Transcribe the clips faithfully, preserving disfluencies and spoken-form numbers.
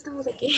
estamos aquí.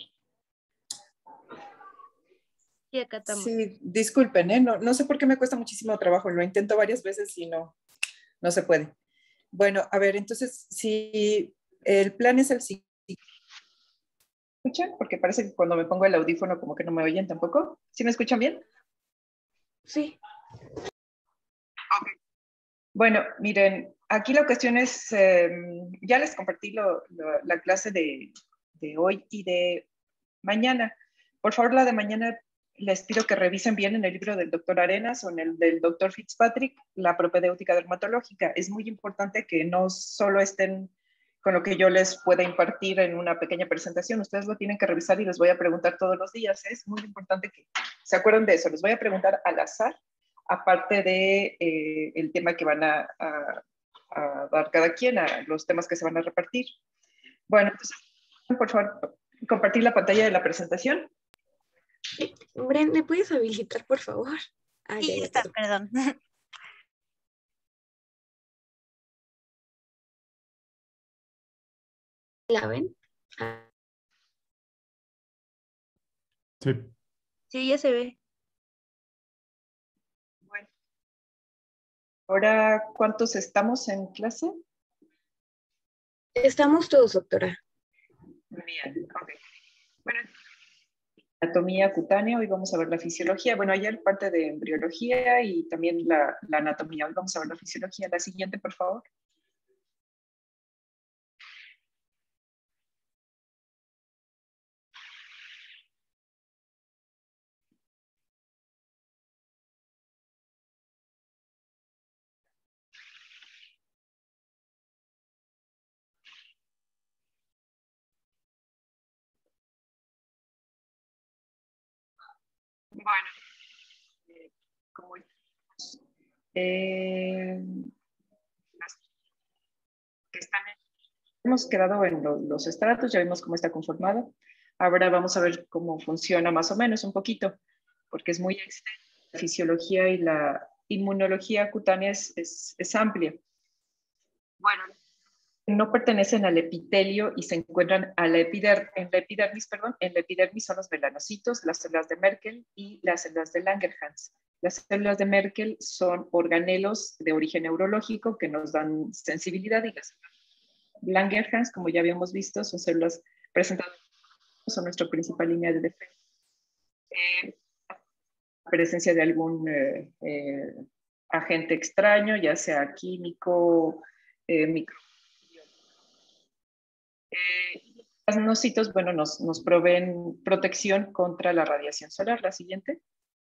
Sí, acá estamos. Sí, disculpen, ¿eh? no, no sé por qué me cuesta muchísimo trabajo. Lo intento varias veces y no, no se puede. Bueno, a ver, entonces, si el plan es el siguiente. ¿Me escuchan? Porque parece que cuando me pongo el audífono como que no me oyen tampoco. ¿Sí me escuchan bien? Sí. Okay. Bueno, miren, aquí la cuestión es, eh, ya les compartí lo, lo, la clase de, de hoy y de mañana. Por favor, la de mañana les pido que revisen bien en el libro del doctor Arenas o en el del doctor Fitzpatrick, la propedéutica dermatológica. Es muy importante que no solo estén con lo que yo les pueda impartir en una pequeña presentación. Ustedes lo tienen que revisar y les voy a preguntar todos los días. Es muy importante que se acuerden de eso. Les voy a preguntar al azar, aparte de eh, el tema que van a, a, a dar cada quien, a los temas que se van a repartir. Bueno, entonces, por favor, compartir la pantalla de la presentación. Sí. Bren, ¿me puedes habilitar, por favor? Ah, Sí, ya, ya, está, perdón. perdón. ¿La ven? Ah. Sí. Sí, ya se ve. Bueno. Ahora, ¿cuántos estamos en clase? Estamos todos, doctora. Bien, ok. Bueno, anatomía cutánea, hoy vamos a ver la fisiología. Bueno, ayer parte de embriología y también la, la anatomía. Hoy vamos a ver la fisiología. La siguiente, por favor. Bueno, eh, como eh, las que están en, hemos quedado en lo, los estratos, ya vimos cómo está conformado. Ahora vamos a ver cómo funciona más o menos un poquito, porque es muy extensa. La fisiología y la inmunología cutánea es, es, es amplia. Bueno, no pertenecen al epitelio y se encuentran a la epider en la epidermis, perdón, en la epidermis son los melanocitos, las células de Merkel y las células de Langerhans. Las células de Merkel son organelos de origen neurológico que nos dan sensibilidad y las Langerhans, como ya habíamos visto, son células presentadas, son nuestra principal línea de defensa. Eh, presencia de algún eh, eh, agente extraño, ya sea químico, eh, micro. Eh, los nocitos, bueno, nos, nos proveen protección contra la radiación solar. La siguiente.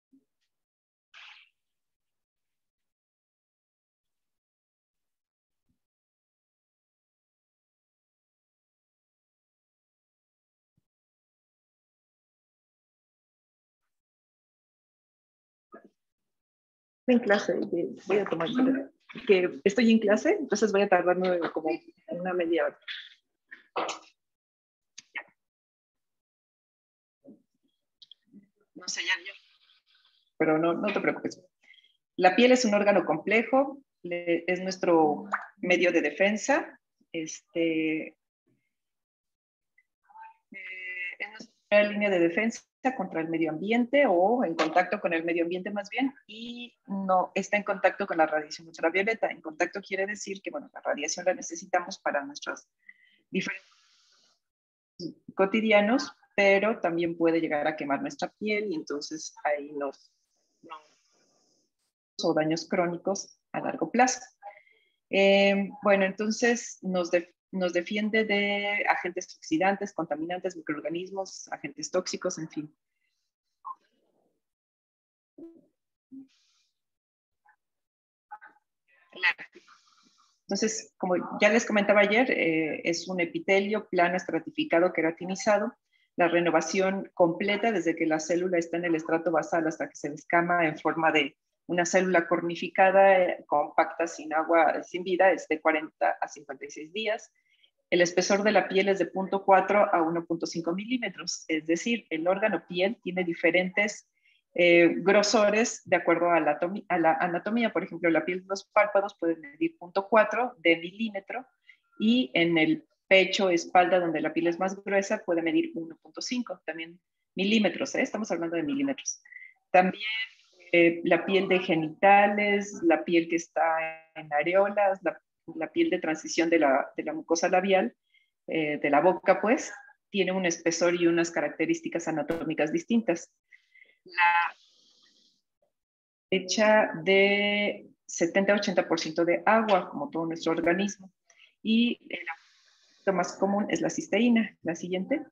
En clase, voy a tomar que estoy en clase, entonces voy a tardarme como una media hora. No sé, ya, ya. Pero no, no te preocupes. La piel es un órgano complejo, es nuestro medio de defensa. Este, eh, es nuestra línea de defensa contra el medio ambiente o en contacto con el medio ambiente más bien, y no está en contacto con la radiación ultravioleta. En contacto quiere decir que, bueno, la radiación la necesitamos para nuestros diferentes cotidianos, pero también puede llegar a quemar nuestra piel y entonces ahí nos, nos o daños crónicos a largo plazo. Eh, bueno, entonces nos, de, nos defiende de agentes oxidantes, contaminantes, microorganismos, agentes tóxicos, en fin. Entonces, como ya les comentaba ayer, eh, es un epitelio plano, estratificado, queratinizado. La renovación completa desde que la célula está en el estrato basal hasta que se descama en forma de una célula cornificada, eh, compacta, sin agua, sin vida, es de cuarenta a cincuenta y seis días. El espesor de la piel es de cero punto cuatro a uno punto cinco milímetros, es decir, el órgano piel tiene diferentes eh, grosores de acuerdo a la, a la anatomía. Por ejemplo, la piel de los párpados puede medir cero punto cuatro de milímetro y en el pecho, espalda, donde la piel es más gruesa, puede medir uno punto cinco, también milímetros, ¿eh? Estamos hablando de milímetros. También eh, la piel de genitales, la piel que está en areolas, la, la piel de transición de la, de la mucosa labial, eh, de la boca, pues, tiene un espesor y unas características anatómicas distintas. La hecha de setenta a ochenta por ciento de agua, como todo nuestro organismo, y el lo más común es la cisteína. La siguiente.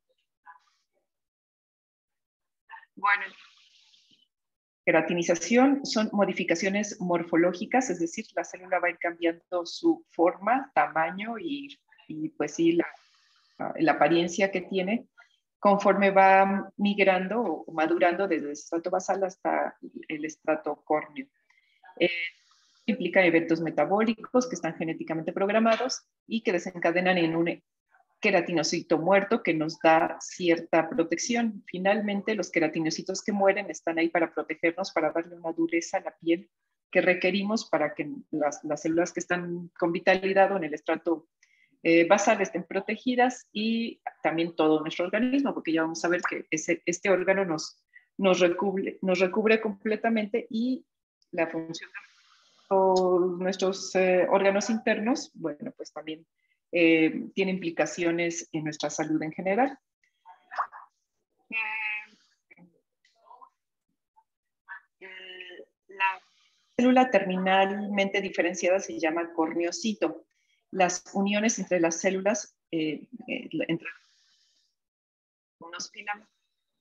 Bueno, queratinización son modificaciones morfológicas, es decir, la célula va a ir cambiando su forma, tamaño y, y pues sí, la, la apariencia que tiene conforme va migrando o madurando desde el estrato basal hasta el estrato córneo. Eh, implica eventos metabólicos que están genéticamente programados y que desencadenan en un queratinocito muerto que nos da cierta protección. Finalmente, los queratinocitos que mueren están ahí para protegernos, para darle una dureza a la piel que requerimos para que las, las células que están con vitalidad o en el estrato eh, basal estén protegidas, y también todo nuestro organismo, porque ya vamos a ver que ese, este órgano nos, nos, recubre, nos recubre completamente, y la función de nuestros eh, órganos internos, bueno, pues también eh, tiene implicaciones en nuestra salud en general. La célula terminalmente diferenciada se llama corneocito. Las uniones entre las células, eh, eh, entre unos filamentos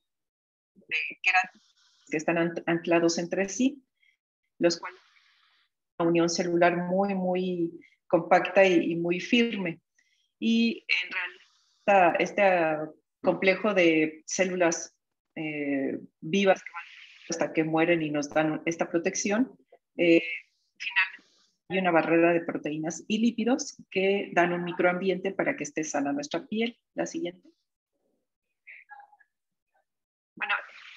que están anclados entre sí, los cuales una unión celular muy, muy compacta y, y muy firme. Y en realidad, este complejo de células eh, vivas que van hasta que mueren y nos dan esta protección, eh, finalmente hay una barrera de proteínas y lípidos que dan un microambiente para que esté sana nuestra piel. La siguiente. Bueno,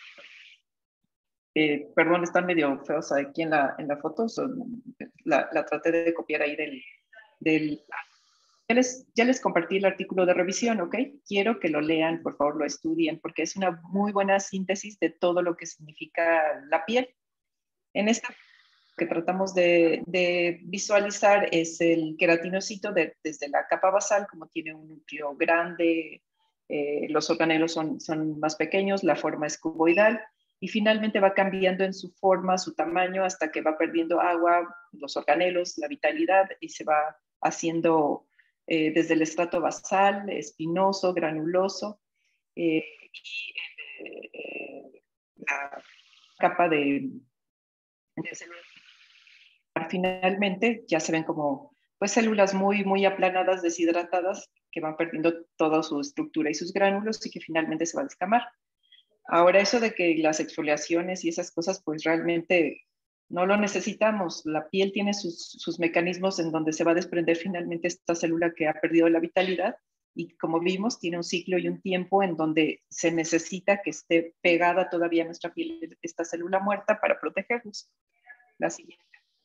eh, perdón, están medio feos aquí en la, en la foto, son, la, la traté de copiar ahí del... del ya, les, ya les compartí el artículo de revisión, ¿ok? Quiero que lo lean, por favor, lo estudien, porque es una muy buena síntesis de todo lo que significa la piel. En esta que tratamos de, de visualizar es el queratinocito de, desde la capa basal, como tiene un núcleo grande, eh, los organelos son, son más pequeños, la forma es cuboidal, y finalmente va cambiando en su forma, su tamaño, hasta que va perdiendo agua, los organelos, la vitalidad, y se va haciendo eh, desde el estrato basal, espinoso, granuloso, eh, y eh, la capa de, de células finalmente ya se ven como pues células muy, muy aplanadas, deshidratadas, que van perdiendo toda su estructura y sus gránulos, y que finalmente se va a descamar. Ahora, eso de que las exfoliaciones y esas cosas, pues realmente no lo necesitamos. La piel tiene sus, sus mecanismos en donde se va a desprender finalmente esta célula que ha perdido la vitalidad, y como vimos, tiene un ciclo y un tiempo en donde se necesita que esté pegada todavía a nuestra piel esta célula muerta para protegernos. La siguiente.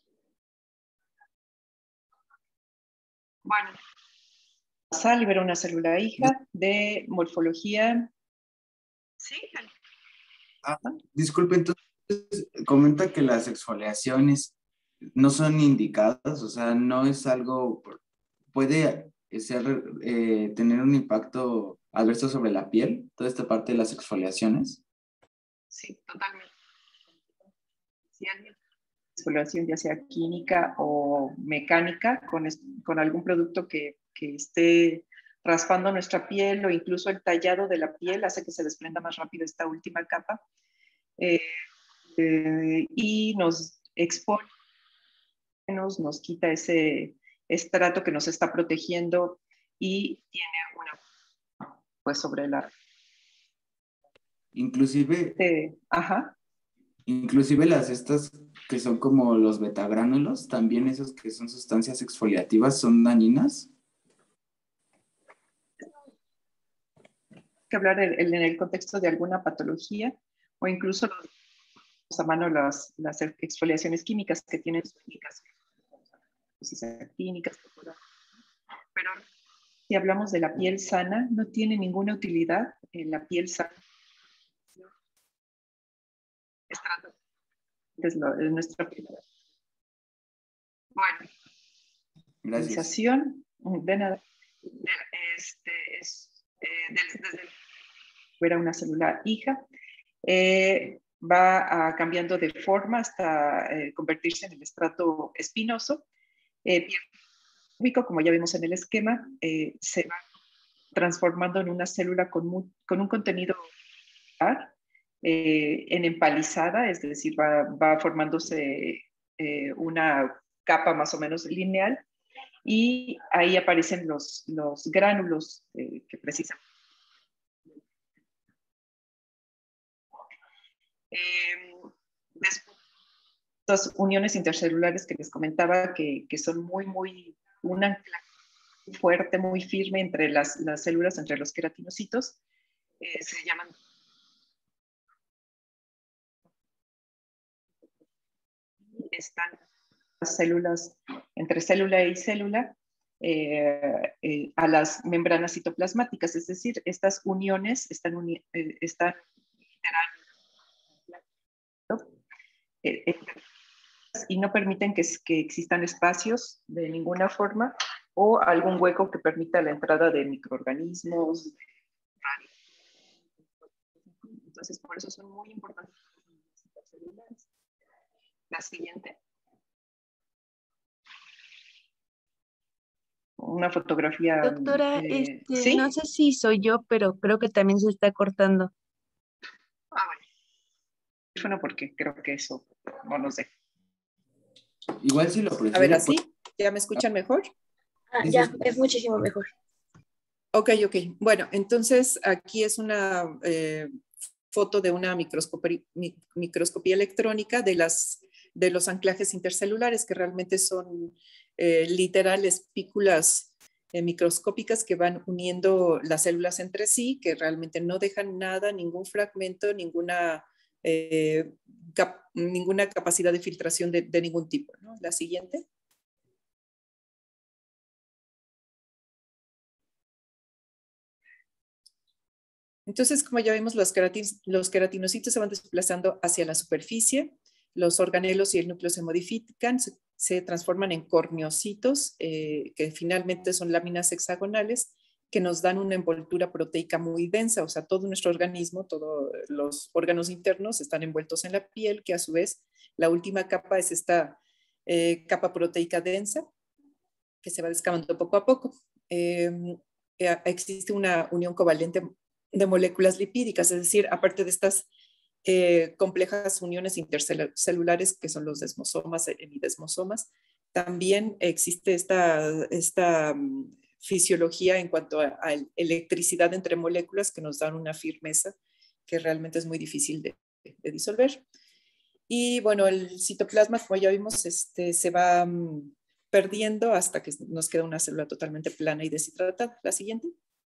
Bueno, basal libera una célula hija de morfología. Sí. Ah, disculpe, entonces comenta que las exfoliaciones no son indicadas, o sea, no es algo, puede ser, eh, tener un impacto adverso sobre la piel, toda esta parte de las exfoliaciones. Sí, totalmente. Si alguien exfoliación, ya sea química o mecánica, con, con algún producto que, que esté raspando nuestra piel, o incluso el tallado de la piel hace que se desprenda más rápido esta última capa, eh, eh, y nos expone, nos, nos quita ese estrato que nos está protegiendo, y tiene una, pues sobre la... Inclusive... Eh, ajá. Inclusive las estas que son como los betagránulos, también esos que son sustancias exfoliativas, son dañinas. Que hablar en, en el contexto de alguna patología, o incluso a mano las, las exfoliaciones químicas que tienen sus indicaciones químicas, pero si hablamos de la piel sana, no tiene ninguna utilidad en la piel sana. Es lo, es nuestra piel. Bueno, Gracias. de nada. Este, es, eh, desde, desde era una célula hija, eh, va a, cambiando de forma hasta eh, convertirse en el estrato espinoso. Eh, como ya vimos en el esquema, eh, se va transformando en una célula con, muy, con un contenido eh, en empalizada, es decir, va, va formándose eh, una capa más o menos lineal, y ahí aparecen los, los gránulos eh, que precisan. Eh, después, estas uniones intercelulares que les comentaba que, que son muy, muy, un anclaje fuerte, muy firme entre las, las células, entre los queratinocitos, eh, se llaman están las células, entre célula y célula, eh, eh, a las membranas citoplasmáticas, es decir, estas uniones están, uni eh, están eh, eh, y no permiten que, que existan espacios de ninguna forma o algún hueco que permita la entrada de microorganismos. Entonces, por eso son muy importantes las células. La siguiente. Una fotografía. Doctora, eh, este, ¿sí? no sé si soy yo, pero creo que también se está cortando. Ah, bueno. Porque creo que eso no nos deja. Igual si lo prefiere. A ver, ¿así? ¿Ya me escuchan mejor? Ah, ya, es muchísimo mejor. Ok, ok. Bueno, entonces aquí es una eh, foto de una microscopía, microscopía electrónica de, las, de los anclajes intercelulares, que realmente son eh, literal espículas eh, microscópicas que van uniendo las células entre sí, que realmente no dejan nada, ningún fragmento, ninguna, eh, cap, ninguna capacidad de filtración de, de ningún tipo, ¿no? La siguiente. Entonces, como ya vimos, los, queratin los queratinocitos se van desplazando hacia la superficie, los organelos y el núcleo se modifican, se, se transforman en corneocitos, eh, que finalmente son láminas hexagonales, que nos dan una envoltura proteica muy densa, o sea, todo nuestro organismo, todos los órganos internos están envueltos en la piel, que a su vez la última capa es esta eh, capa proteica densa, que se va descamando poco a poco. Eh, eh, existe una unión covalente de moléculas lipídicas, es decir, aparte de estas eh, complejas uniones intercelulares que son los desmosomas, hemidesmosomas, también existe esta, esta um, fisiología en cuanto a, a electricidad entre moléculas que nos dan una firmeza que realmente es muy difícil de, de disolver. Y bueno, el citoplasma, como ya vimos, este, se va um, perdiendo hasta que nos queda una célula totalmente plana y deshidratada. La siguiente.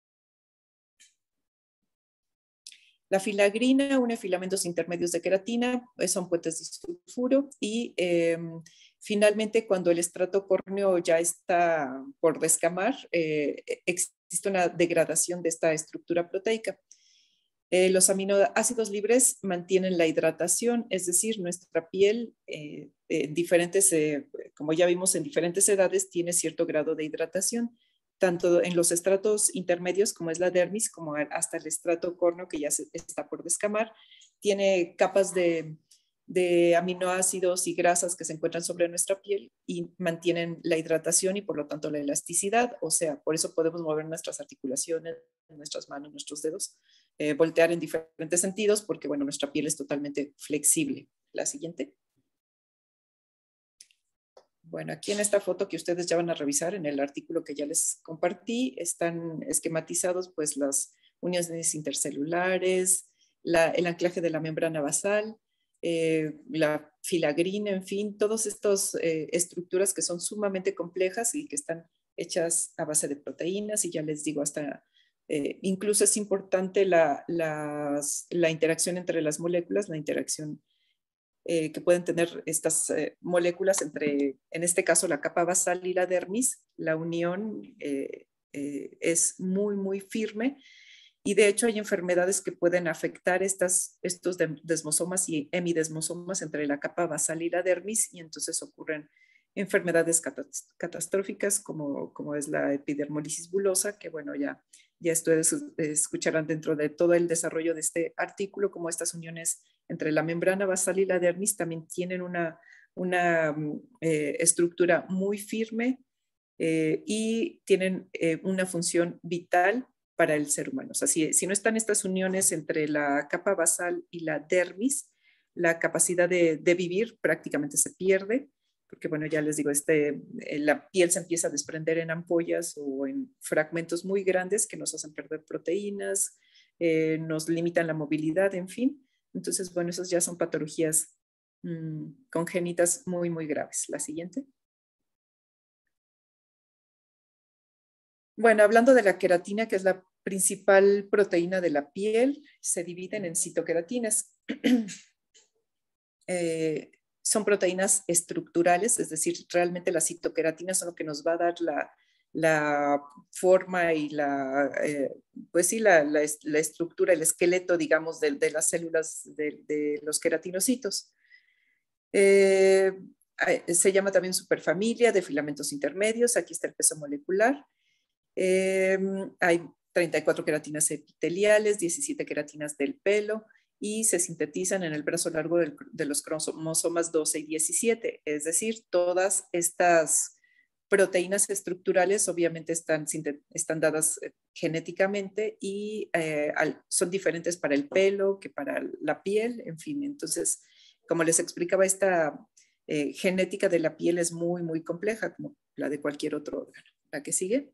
La filagrina une filamentos intermedios de queratina, son puentes de sulfuro y eh, finalmente cuando el estrato córneo ya está por descamar, eh, existe una degradación de esta estructura proteica. Eh, los aminoácidos libres mantienen la hidratación, es decir, nuestra piel, eh, en diferentes, eh, como ya vimos, en diferentes edades tiene cierto grado de hidratación, tanto en los estratos intermedios como es la dermis, como hasta el estrato córneo que ya se, está por descamar, tiene capas de, de aminoácidos y grasas que se encuentran sobre nuestra piel y mantienen la hidratación y por lo tanto la elasticidad, o sea, por eso podemos mover nuestras articulaciones, nuestras manos, nuestros dedos, eh, voltear en diferentes sentidos porque, bueno, nuestra piel es totalmente flexible. La siguiente. Bueno, aquí en esta foto que ustedes ya van a revisar en el artículo que ya les compartí, están esquematizados pues las uniones intercelulares, la, el anclaje de la membrana basal, eh, la filagrina, en fin, todas estas eh, estructuras que son sumamente complejas y que están hechas a base de proteínas y ya les digo hasta, eh, incluso es importante la, las, la interacción entre las moléculas, la interacción Eh, que pueden tener estas eh, moléculas entre, en este caso, la capa basal y la dermis, la unión eh, eh, es muy, muy firme. Y de hecho hay enfermedades que pueden afectar estas, estos desmosomas y hemidesmosomas entre la capa basal y la dermis, y entonces ocurren enfermedades catastróficas como, como es la epidermolisis bulosa, que bueno, ya, ya ustedes escucharán dentro de todo el desarrollo de este artículo, como estas uniones entre la membrana basal y la dermis también tienen una, una eh, estructura muy firme eh, y tienen eh, una función vital para el ser humano. O sea, si, si no están estas uniones entre la capa basal y la dermis, la capacidad de, de vivir prácticamente se pierde, porque bueno, ya les digo, este, la piel se empieza a desprender en ampollas o en fragmentos muy grandes que nos hacen perder proteínas, eh, nos limitan la movilidad, en fin. Entonces, bueno, esas ya son patologías mmm, congénitas muy, muy graves. La siguiente. Bueno, hablando de la queratina, que es la principal proteína de la piel, se dividen en citoqueratinas. eh, son proteínas estructurales, es decir, realmente las citoqueratinas son lo que nos va a dar la, la forma y la, eh, pues sí, la, la, la estructura, el esqueleto, digamos, de, de las células de, de los queratinocitos. Eh, se llama también superfamilia de filamentos intermedios. Aquí está el peso molecular. Eh, hay treinta y cuatro queratinas epiteliales, diecisiete queratinas del pelo y se sintetizan en el brazo largo del, de los cromosomas doce y diecisiete. Es decir, todas estas proteínas estructurales obviamente están, están dadas genéticamente y eh, son diferentes para el pelo que para la piel, en fin. Entonces, como les explicaba, esta eh, genética de la piel es muy, muy compleja, como la de cualquier otro órgano. ¿La que sigue?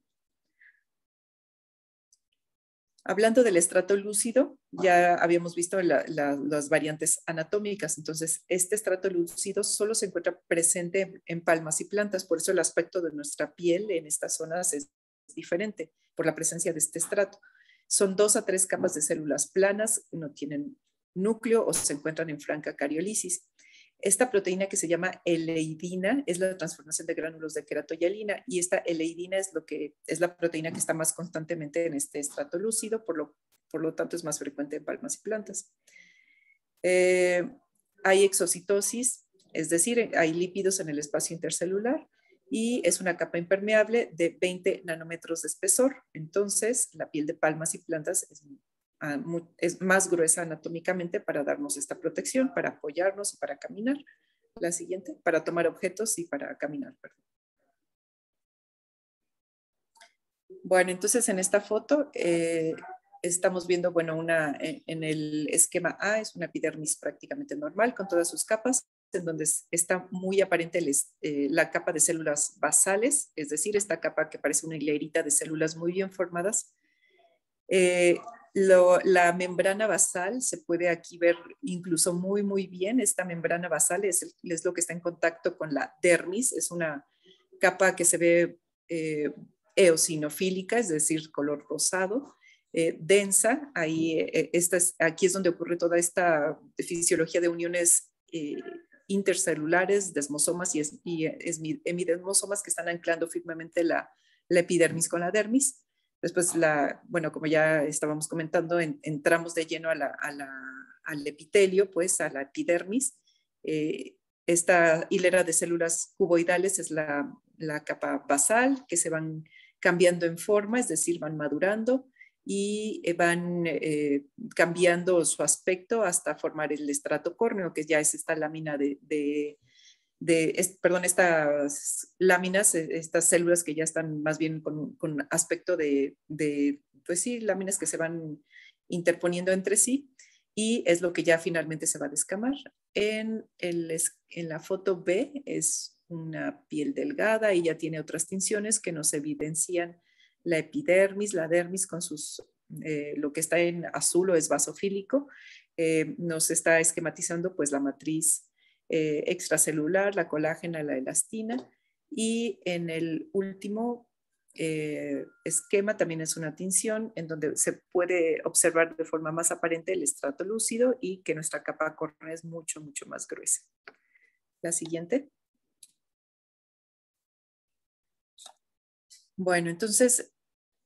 Hablando del estrato lúcido, ya habíamos visto la, la, las variantes anatómicas. Entonces, este estrato lúcido solo se encuentra presente en palmas y plantas. Por eso el aspecto de nuestra piel en estas zonas es diferente por la presencia de este estrato. Son dos a tres capas de células planas, no tienen núcleo o se encuentran en franca cariolisis. Esta proteína que se llama eleidina es la transformación de gránulos de queratoyalina y esta eleidina es, lo que, es la proteína que está más constantemente en este estrato lúcido, por lo, por lo tanto es más frecuente en palmas y plantas. Eh, hay exocitosis, es decir, hay lípidos en el espacio intercelular y es una capa impermeable de veinte nanómetros de espesor. Entonces, la piel de palmas y plantas es es más gruesa anatómicamente para darnos esta protección, para apoyarnos y para caminar. La siguiente, para tomar objetos y para caminar, perdón. Bueno, entonces en esta foto eh, estamos viendo, bueno, una, en, en el esquema A es una epidermis prácticamente normal con todas sus capas, en donde está muy aparente el, eh, la capa de células basales, es decir, esta capa que parece una hilerita de células muy bien formadas. Eh, Lo, la membrana basal se puede aquí ver incluso muy, muy bien. Esta membrana basal es, el, es lo que está en contacto con la dermis. Es una capa que se ve eh, eosinofílica, es decir, color rosado, eh, densa. Ahí, eh, esta es, aquí es donde ocurre toda esta fisiología de uniones eh, intercelulares, desmosomas y, es, y es, hemidesmosomas que están anclando firmemente la, la epidermis con la dermis. Después, la, bueno, como ya estábamos comentando, en, entramos de lleno a la, a la, al epitelio, pues a la epidermis. Eh, esta hilera de células cuboidales es la, la capa basal, que se van cambiando en forma, es decir, van madurando y van eh, cambiando su aspecto hasta formar el estrato córneo, que ya es esta lámina de... de de, es, perdón, estas láminas, estas células que ya están más bien con, con aspecto de, de, pues sí, láminas que se van interponiendo entre sí y es lo que ya finalmente se va a descamar. En, el, en la foto B es una piel delgada y ya tiene otras tinciones que nos evidencian la epidermis, la dermis con sus, eh, lo que está en azul o es basofílico, eh, nos está esquematizando pues la matriz Eh, extracelular, la colágena, la elastina y en el último eh, esquema también es una tinción en donde se puede observar de forma más aparente el estrato lúcido y que nuestra capa córnea es mucho, mucho más gruesa. La siguiente. Bueno, entonces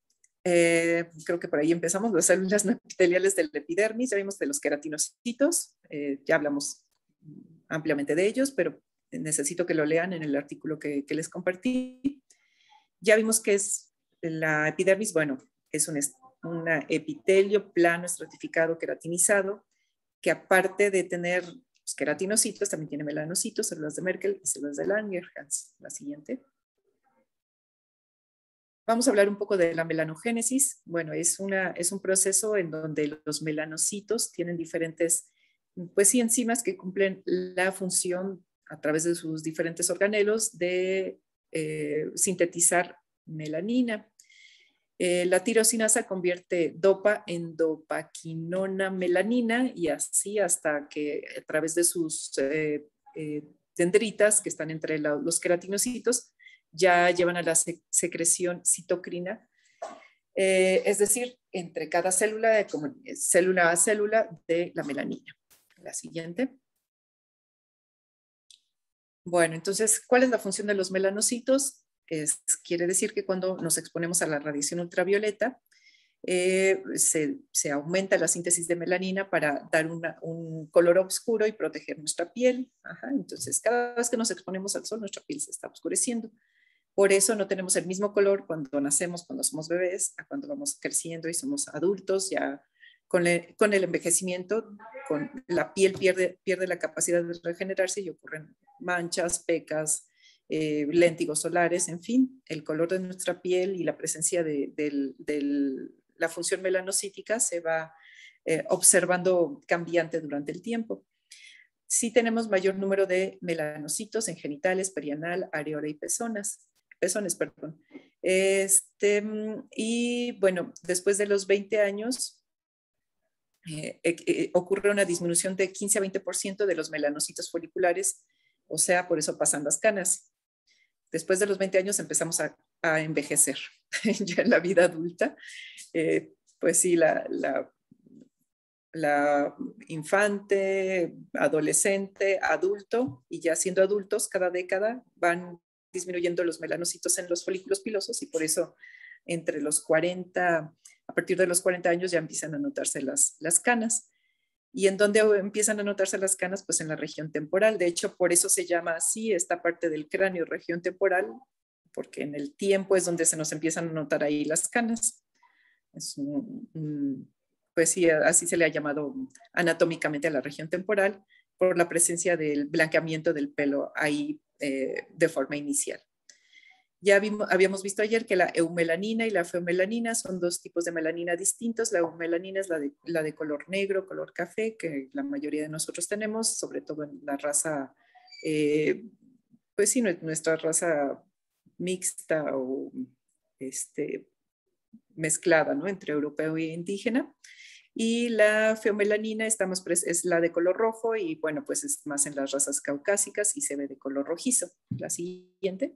Eh, creo que por ahí empezamos, las células no epiteliales del epidermis, ya vimos de los queratinocitos, eh, ya hablamos ampliamente de ellos, pero necesito que lo lean en el artículo que, que les compartí. Ya vimos que es la epidermis, bueno, es un una epitelio plano estratificado queratinizado, que aparte de tener los queratinocitos, también tiene melanocitos, células de Merkel y células de Langerhans. La siguiente. Vamos a hablar un poco de la melanogénesis. Bueno, es, una, es un proceso en donde los melanocitos tienen diferentes, pues sí, enzimas que cumplen la función a través de sus diferentes organelos de eh, sintetizar melanina. Eh, la tirosinasa convierte dopa en dopaquinona melanina y así hasta que a través de sus eh, eh, dendritas que están entre la, los queratinocitos ya llevan a la secreción citocrina, eh, es decir, entre cada célula, de, como, célula a célula de la melanina. La siguiente. Bueno, entonces, ¿cuál es la función de los melanocitos? Es, quiere decir que cuando nos exponemos a la radiación ultravioleta, eh, se, se aumenta la síntesis de melanina para dar una, un color oscuro y proteger nuestra piel. Ajá, entonces, cada vez que nos exponemos al sol, nuestra piel se está oscureciendo. Por eso no tenemos el mismo color cuando nacemos, cuando somos bebés, a cuando vamos creciendo y somos adultos. Ya con el, con el envejecimiento, con la piel pierde, pierde la capacidad de regenerarse y ocurren manchas, pecas, eh, léntigos solares, en fin, el color de nuestra piel y la presencia de, de, de la función melanocítica se va eh, observando cambiante durante el tiempo. Sí tenemos mayor número de melanocitos en genitales, perianal, areola y pezonas. pezones, perdón. Este, y bueno, después de los veinte años eh, eh, ocurre una disminución de quince a veinte por ciento de los melanocitos foliculares, o sea, por eso pasan las canas. Después de los veinte años empezamos a, a envejecer, ya en la vida adulta. Eh, pues sí, la, la, la infante, adolescente, adulto, y ya siendo adultos, cada década van disminuyendo los melanocitos en los folículos pilosos y por eso entre los cuarenta, a partir de los cuarenta años ya empiezan a notarse las, las canas. ¿Y en dónde empiezan a notarse las canas? Pues en la región temporal. De hecho, por eso se llama así esta parte del cráneo, región temporal, porque en el tiempo es donde se nos empiezan a notar ahí las canas. Es un, un, pues sí, así se le ha llamado anatómicamente a la región temporal por la presencia del blanqueamiento del pelo ahí eh, de forma inicial. Ya vimos, habíamos visto ayer que la eumelanina y la feomelanina son dos tipos de melanina distintos. La eumelanina es la de, la de color negro, color café, que la mayoría de nosotros tenemos, sobre todo en la raza, eh, pues sí, nuestra raza mixta o este, mezclada, ¿no? Entre europeo e indígena. Y la feomelanina está más es la de color rojo y bueno, pues es más en las razas caucásicas y se ve de color rojizo. La siguiente.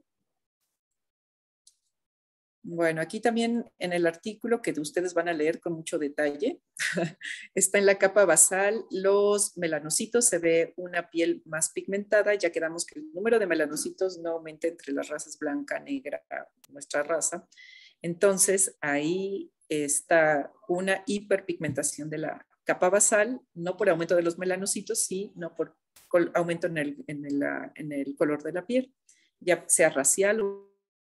Bueno, aquí también en el artículo que ustedes van a leer con mucho detalle, está en la capa basal, los melanocitos, se ve una piel más pigmentada, ya quedamos que el número de melanocitos no aumenta entre las razas blanca, negra, nuestra raza. Entonces, ahí está una hiperpigmentación de la capa basal, no por aumento de los melanocitos, sino por aumento en el, en el, en el color de la piel, ya sea racial o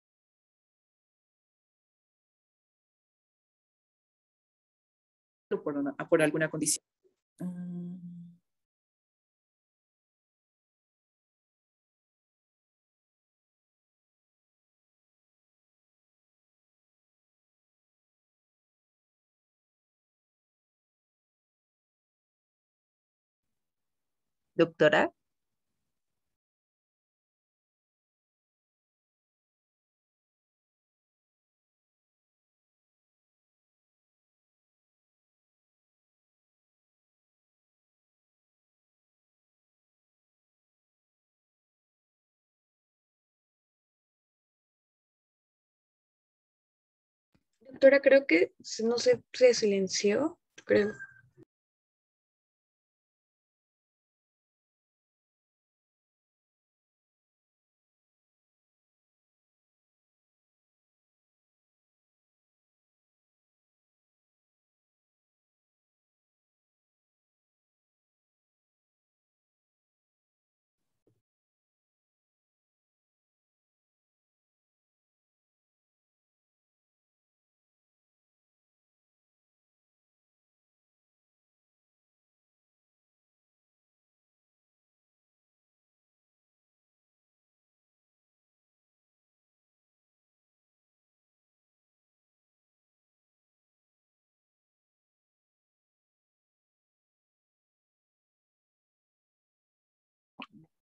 por, una, por alguna condición. Doctora. Doctora, creo que no sé, se silenció, creo.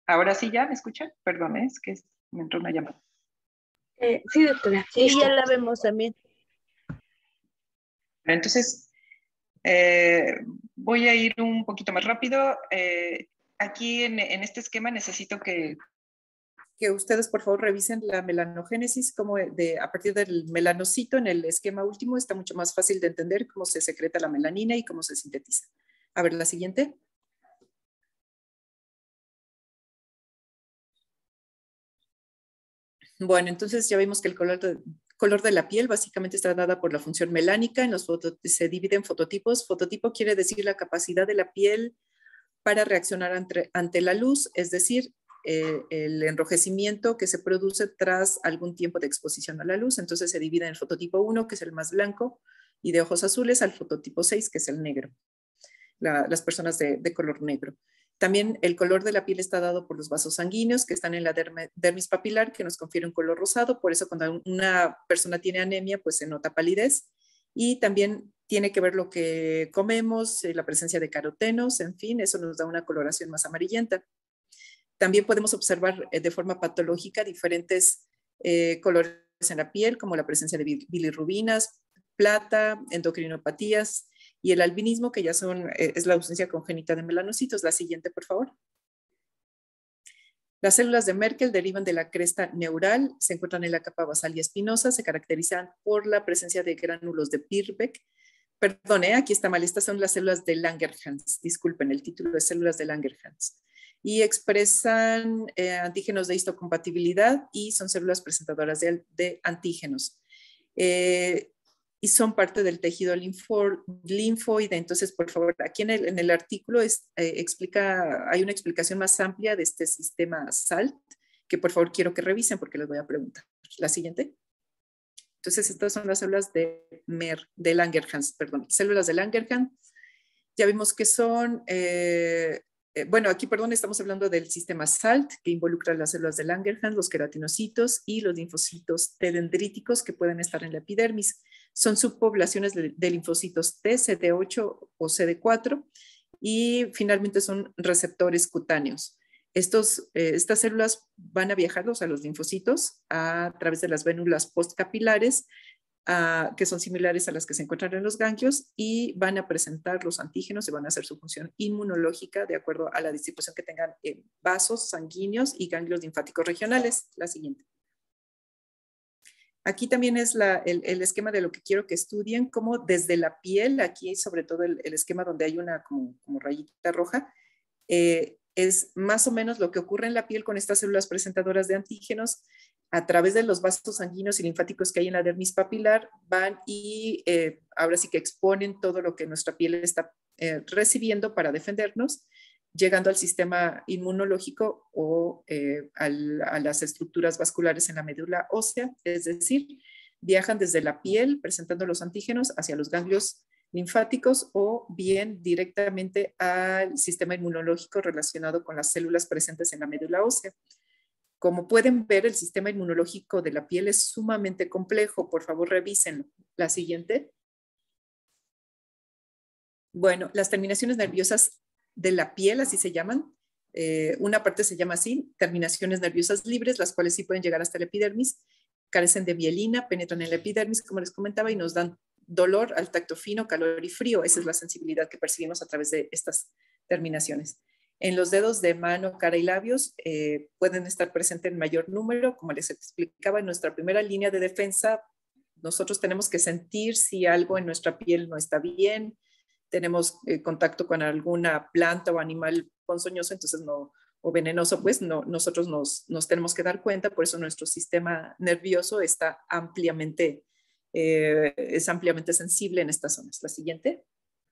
Ahora sí ya, ¿me escuchan? Perdón, ¿eh? Es que me entró una llamada. Eh, sí, doctora. Sí, Listo. ya la vemos también. Entonces, eh, voy a ir un poquito más rápido. Eh, aquí en, en este esquema necesito que... Que ustedes por favor revisen la melanogénesis, como de, a partir del melanocito en el esquema último está mucho más fácil de entender cómo se secreta la melanina y cómo se sintetiza. A ver, la siguiente. Bueno, entonces ya vimos que el color de, color de la piel básicamente está dada por la función melánica. En los foto, se divide en fototipos. Fototipo quiere decir la capacidad de la piel para reaccionar ante, ante la luz, es decir, eh, el enrojecimiento que se produce tras algún tiempo de exposición a la luz. Entonces se divide en el fototipo uno, que es el más blanco y de ojos azules, al fototipo seis, que es el negro, la, las personas de, de color negro. También el color de la piel está dado por los vasos sanguíneos que están en la derme, dermis papilar, que nos confiere un color rosado. Por eso cuando una persona tiene anemia, pues se nota palidez. Y también tiene que ver lo que comemos, eh, la presencia de carotenos, en fin, eso nos da una coloración más amarillenta. También podemos observar eh, de forma patológica diferentes eh, colores en la piel, como la presencia de bilirrubinas, plata, endocrinopatías, y el albinismo, que ya son, eh, es la ausencia congénita de melanocitos. La siguiente, por favor. Las células de Merkel derivan de la cresta neural, se encuentran en la capa basal y espinosa, se caracterizan por la presencia de gránulos de Birbeck. Perdón, ¿eh? Aquí está mal, estas son las células de Langerhans, disculpen, el título es células de Langerhans. Y expresan eh, antígenos de histocompatibilidad y son células presentadoras de, de antígenos. Eh, y son parte del tejido linfo, linfoide. Entonces, por favor, aquí en el, en el artículo es, eh, explica, hay una explicación más amplia de este sistema S A L T, que por favor quiero que revisen porque les voy a preguntar. La siguiente. Entonces, estas son las células de Mer, de Langerhans, perdón, células de Langerhans. Ya vimos que son, eh, eh, bueno, aquí, perdón, estamos hablando del sistema S A L T, que involucra las células de Langerhans, los queratinocitos y los linfocitos T dendríticos que pueden estar en la epidermis. Son subpoblaciones de, de linfocitos T, C D ocho o C D cuatro, y finalmente son receptores cutáneos. Estos, eh, estas células van a viajar a los linfocitos a través de las vénulas postcapilares, uh, que son similares a las que se encuentran en los ganglios, y van a presentar los antígenos y van a hacer su función inmunológica de acuerdo a la distribución que tengan en vasos sanguíneos y ganglios linfáticos regionales. La siguiente. Aquí también es la, el, el esquema de lo que quiero que estudien, como desde la piel, aquí sobre todo el, el esquema donde hay una como, como rayita roja, eh, es más o menos lo que ocurre en la piel con estas células presentadoras de antígenos. A través de los vasos sanguíneos y linfáticos que hay en la dermis papilar, van y eh, ahora sí que exponen todo lo que nuestra piel está eh, recibiendo para defendernos, llegando al sistema inmunológico o eh, al, a las estructuras vasculares en la médula ósea, es decir, viajan desde la piel presentando los antígenos hacia los ganglios linfáticos o bien directamente al sistema inmunológico relacionado con las células presentes en la médula ósea. Como pueden ver, el sistema inmunológico de la piel es sumamente complejo. Por favor, revísenlo. La siguiente. Bueno, las terminaciones nerviosas de la piel, así se llaman. Eh, una parte se llama así, terminaciones nerviosas libres, las cuales sí pueden llegar hasta la epidermis, carecen de mielina, penetran en la epidermis, como les comentaba, y nos dan dolor al tacto fino, calor y frío. Esa es la sensibilidad que percibimos a través de estas terminaciones. En los dedos de mano, cara y labios eh, pueden estar presentes en mayor número. Como les explicaba, en nuestra primera línea de defensa, nosotros tenemos que sentir si algo en nuestra piel no está bien, tenemos eh, contacto con alguna planta o animal ponzoñoso, entonces no, o venenoso, pues no, nosotros nos, nos tenemos que dar cuenta. Por eso nuestro sistema nervioso está ampliamente, eh, es ampliamente sensible en estas zonas. La siguiente.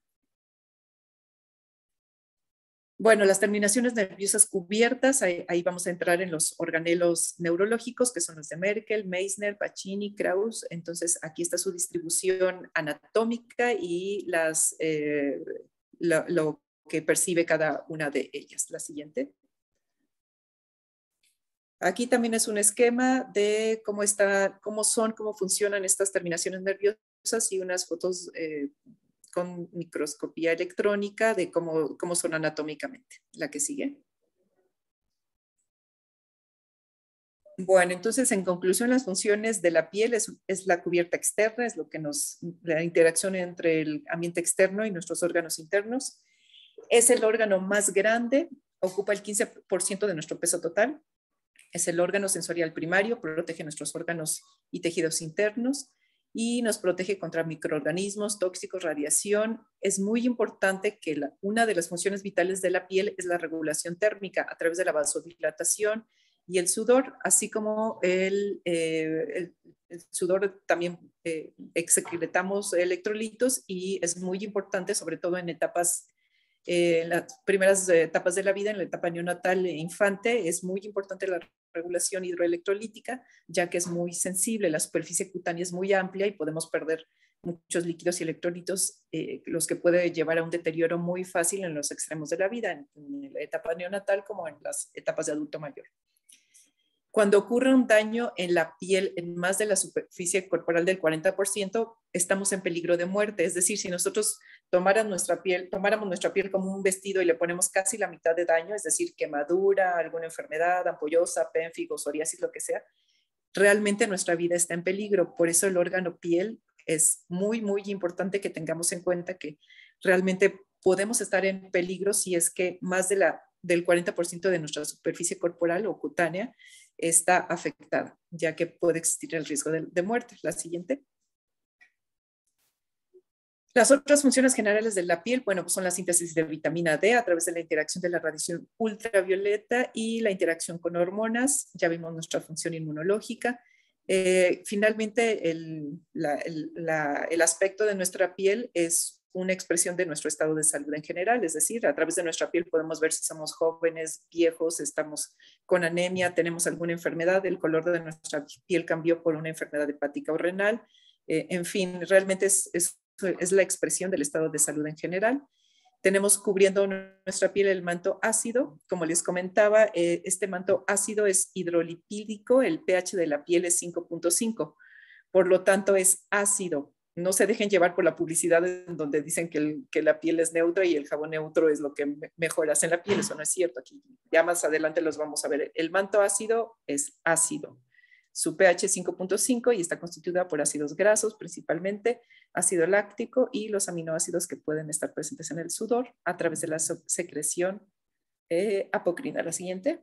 Bueno, las terminaciones nerviosas cubiertas, ahí, ahí vamos a entrar en los organelos neurológicos, que son los de Merkel, Meissner, Pacini, Krauss. Entonces, aquí está su distribución anatómica y las, eh, lo, lo que percibe cada una de ellas. La siguiente. Aquí también es un esquema de cómo, está, cómo son, cómo funcionan estas terminaciones nerviosas y unas fotos eh, con microscopía electrónica de cómo, cómo son anatómicamente. La que sigue. Bueno, entonces, en conclusión, las funciones de la piel es, es la cubierta externa, es lo que nos, la interacción entre el ambiente externo y nuestros órganos internos. Es el órgano más grande, ocupa el quince por ciento de nuestro peso total. Es el órgano sensorial primario, protege nuestros órganos y tejidos internos y nos protege contra microorganismos, tóxicos, radiación. Es muy importante que la, una de las funciones vitales de la piel es la regulación térmica a través de la vasodilatación y el sudor, así como el, eh, el, el sudor también eh, excretamos electrolitos y es muy importante, sobre todo en etapas, eh, en las primeras etapas de la vida, en la etapa neonatal e infante, es muy importante la regulación hidroelectrolítica, ya que es muy sensible, la superficie cutánea es muy amplia y podemos perder muchos líquidos y electrolitos, eh, los que puede llevar a un deterioro muy fácil en los extremos de la vida, en, en la etapa neonatal como en las etapas de adulto mayor. Cuando ocurre un daño en la piel en más de la superficie corporal del cuarenta por ciento, estamos en peligro de muerte. Es decir, si nosotros tomáramos nuestra piel, tomáramos nuestra piel como un vestido y le ponemos casi la mitad de daño, es decir, quemadura, alguna enfermedad, ampollosa, pénfigo, psoriasis, lo que sea, realmente nuestra vida está en peligro. Por eso el órgano piel es muy, muy importante que tengamos en cuenta que realmente podemos estar en peligro si es que más de la, del cuarenta por ciento de nuestra superficie corporal o cutánea está afectada, ya que puede existir el riesgo de, de muerte. La siguiente. Las otras funciones generales de la piel, bueno, pues son la síntesis de vitamina D a través de la interacción de la radiación ultravioleta y la interacción con hormonas. Ya vimos nuestra función inmunológica. Eh, finalmente, el, la, el, la, el aspecto de nuestra piel es una expresión de nuestro estado de salud en general, es decir, a través de nuestra piel podemos ver si somos jóvenes, viejos, estamos con anemia, tenemos alguna enfermedad, el color de nuestra piel cambió por una enfermedad hepática o renal, eh, en fin, realmente es, es, es la expresión del estado de salud en general. Tenemos cubriendo nuestra piel el manto ácido, como les comentaba, eh, este manto ácido es hidrolipídico, el pH de la piel es cinco punto cinco, por lo tanto es ácido. No se dejen llevar por la publicidad en donde dicen que, el, que la piel es neutra y el jabón neutro es lo que me, mejor hace en la piel. Eso no es cierto. Aquí ya más adelante los vamos a ver. El manto ácido es ácido. Su pH es cinco punto cinco y está constituida por ácidos grasos, principalmente ácido láctico y los aminoácidos que pueden estar presentes en el sudor a través de la secreción eh, apocrina. La siguiente.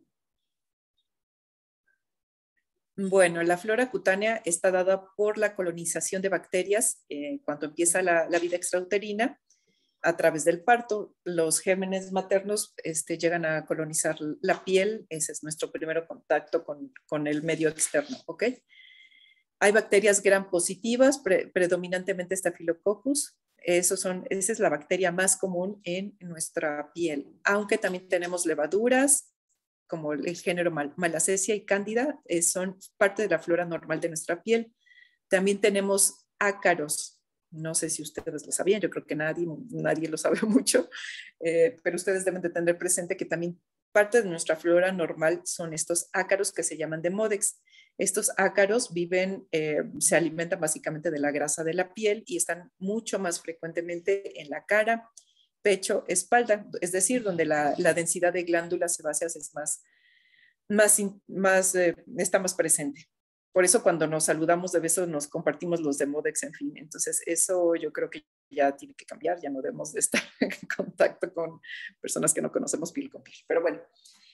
Bueno, la flora cutánea está dada por la colonización de bacterias eh, cuando empieza la, la vida extrauterina a través del parto. Los gérmenes maternos este, llegan a colonizar la piel. Ese es nuestro primer contacto con, con el medio externo, ¿ok? Hay bacterias gram positivas, pre, predominantemente Staphylococcus. Esos son, esa es la bacteria más común en nuestra piel, aunque también tenemos levaduras, como el género Malassezia y Cándida, eh, son parte de la flora normal de nuestra piel. También tenemos ácaros. No sé si ustedes lo sabían, yo creo que nadie, nadie lo sabe mucho, eh, pero ustedes deben de tener presente que también parte de nuestra flora normal son estos ácaros que se llaman Demodex. Estos ácaros viven, eh, se alimentan básicamente de la grasa de la piel y están mucho más frecuentemente en la cara, pecho, espalda, es decir, donde la, la densidad de glándulas sebáceas es más, más, más eh, está más presente. Por eso cuando nos saludamos de besos nos compartimos los Demodex, en fin. Entonces eso yo creo que ya tiene que cambiar, ya no debemos de estar en contacto con personas que no conocemos piel con piel. Pero bueno,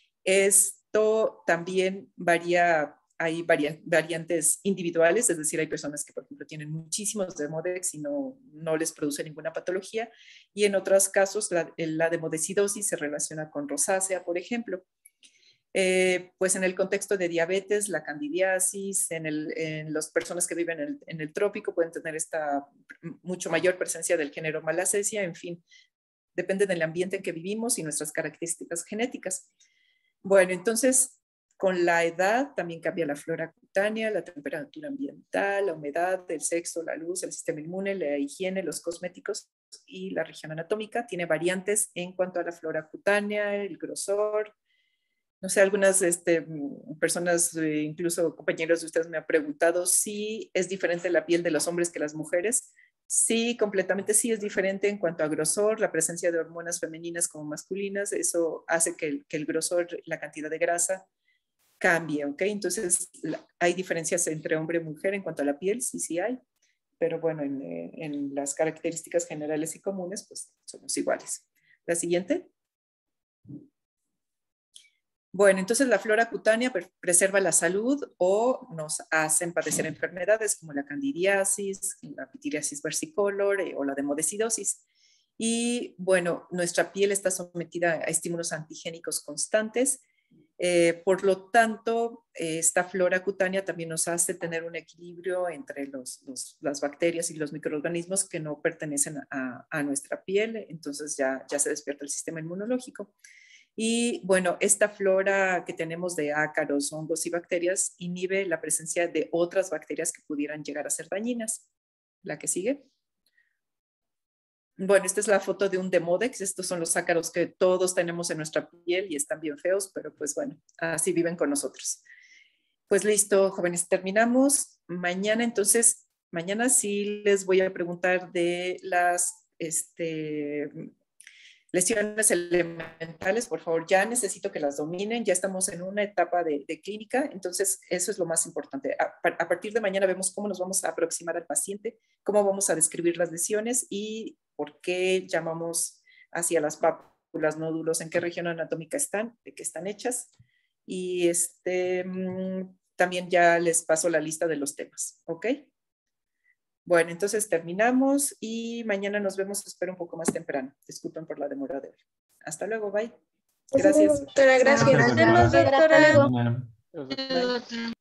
esto también varía. Hay variantes individuales, es decir, hay personas que, por ejemplo, tienen muchísimos Demodex y no, no les produce ninguna patología. Y en otros casos, la, la demodecidosis se relaciona con rosácea, por ejemplo. Eh, pues en el contexto de diabetes, la candidiasis, en, el, en las personas que viven en el, en el trópico pueden tener esta mucho mayor presencia del género Malassezia. En fin, depende del ambiente en que vivimos y nuestras características genéticas. Bueno, entonces, con la edad también cambia la flora cutánea, la temperatura ambiental, la humedad, el sexo, la luz, el sistema inmune, la higiene, los cosméticos y la región anatómica. Tiene variantes en cuanto a la flora cutánea, el grosor. No sé, algunas este, personas, eh, incluso compañeros de ustedes me han preguntado si es diferente la piel de los hombres que las mujeres. Sí, completamente sí es diferente en cuanto a grosor, la presencia de hormonas femeninas como masculinas. Eso hace que el, que el grosor, la cantidad de grasa, cambie, ¿ok? Entonces, la, hay diferencias entre hombre y mujer en cuanto a la piel, sí, sí hay, pero bueno, en, en las características generales y comunes, pues somos iguales. La siguiente. Bueno, entonces la flora cutánea preserva la salud o nos hacen padecer enfermedades como la candidiasis, la pitiriasis versicolor eh, o la demodecidosis. Y bueno, nuestra piel está sometida a estímulos antigénicos constantes. Eh, por lo tanto, eh, esta flora cutánea también nos hace tener un equilibrio entre los, los, las bacterias y los microorganismos que no pertenecen a, a nuestra piel. Entonces ya, ya se despierta el sistema inmunológico. Y bueno, esta flora que tenemos de ácaros, hongos y bacterias inhibe la presencia de otras bacterias que pudieran llegar a ser dañinas. La que sigue. Bueno, esta es la foto de un Demodex. Estos son los ácaros que todos tenemos en nuestra piel y están bien feos, pero pues bueno, así viven con nosotros. Pues listo, jóvenes, terminamos. Mañana entonces, mañana sí les voy a preguntar de las este, lesiones elementales. Por favor, ya necesito que las dominen. Ya estamos en una etapa de, de clínica, entonces eso es lo más importante. A, a partir de mañana vemos cómo nos vamos a aproximar al paciente, cómo vamos a describir las lesiones y por qué llamamos hacia las pápulas, nódulos, en qué región anatómica están, de qué están hechas. Y este, también ya les paso la lista de los temas, ¿ok? Bueno, entonces terminamos y mañana nos vemos, espero un poco más temprano. Disculpen por la demora de hoy. Hasta luego, bye. Gracias. Doctora, gracias. Hasta luego. Doctora. Hasta luego. Bye.